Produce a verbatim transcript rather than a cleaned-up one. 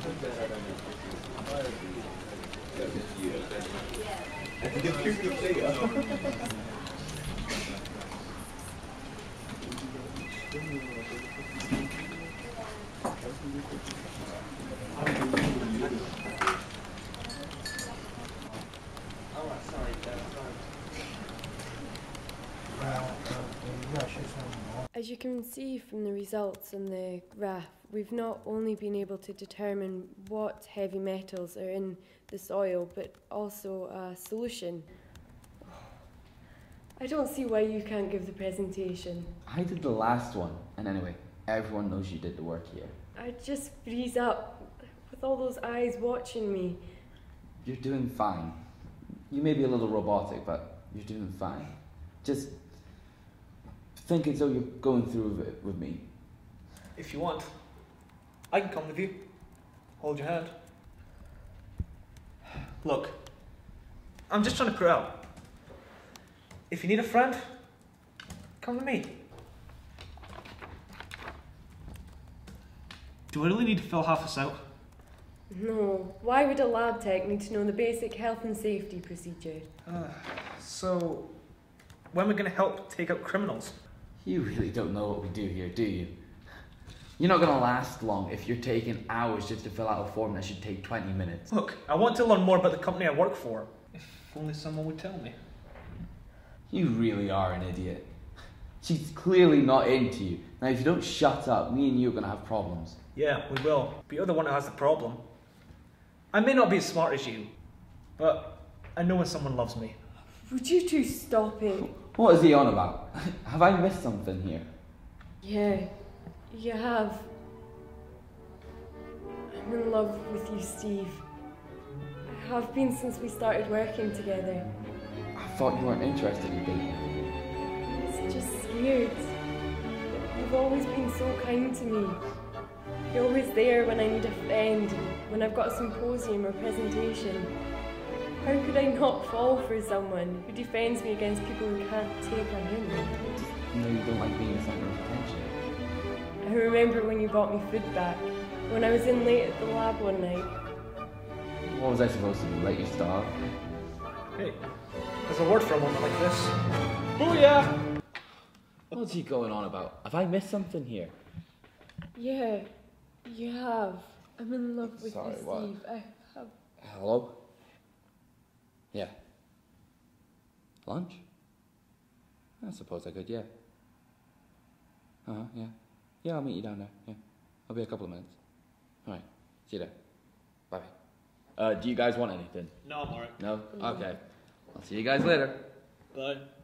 As you can see from the results on the graph, we've not only been able to determine what heavy metals are in the soil, but also a solution. I don't see why you can't give the presentation. I did the last one, and anyway, everyone knows you did the work here. I just freeze up with all those eyes watching me. You're doing fine. You may be a little robotic, but you're doing fine. Just think as though you're going through it with me. If you want, I can come with you. Hold your hand. Look, I'm just trying to put it out. If you need a friend, come with me. Do I really need to fill half this out? No. Why would a lab tech need to know the basic health and safety procedure? Uh, so, when are we going to help take out criminals? You really don't know what we do here, do you? You're not going to last long if you're taking hours just to fill out a form that should take twenty minutes. Look, I want to learn more about the company I work for. If only someone would tell me. You really are an idiot. She's clearly not into you. Now, if you don't shut up, me and you are going to have problems. Yeah, we will. But you're the one who has the problem. I may not be as smart as you, but I know when someone loves me. Would you two stop it? What is he on about? Have I missed something here? Yeah, you have. I'm in love with you, Steve. I have been since we started working together. I thought you weren't interested in dating. It's just weird. You've always been so kind to me. You're always there when I need a friend, when I've got a symposium or presentation. How could I not fall for someone who defends me against people who can't take a hint? You know you don't like being the centre of attention. I remember when you brought me food back, when I was in late at the lab one night. What was I supposed to do, let you starve? Hey, there's a word for a moment like this. Booyah! What's he going on about? Have I missed something here? Yeah, you have. I'm in love with Sorry, you, what? Steve. I have. Hello? Yeah. Lunch? I suppose I could, yeah. Uh-huh, yeah. Yeah, I'll meet you down there, yeah. I'll be a couple of minutes. Alright, see you there. Bye. Uh, do you guys want anything? No, I'm alright. No? Okay. I'll see you guys later. Bye.